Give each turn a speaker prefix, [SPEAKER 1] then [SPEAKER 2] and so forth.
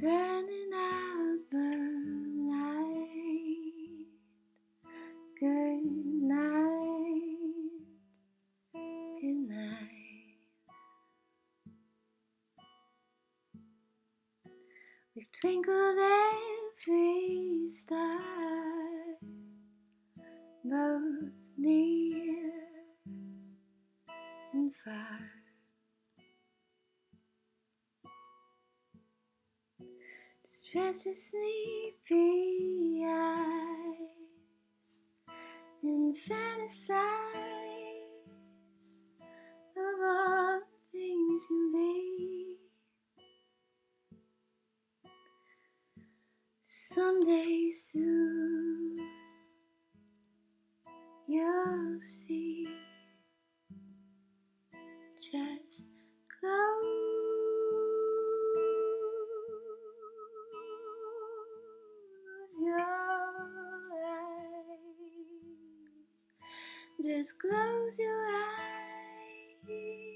[SPEAKER 1] turning out the light. Good night, good night. We've twinkled every star, both near and far. Just rest your sleepy eyes and fantasize of all the things you be. Someday soon you'll see. Just close your eyes. Just close your eyes.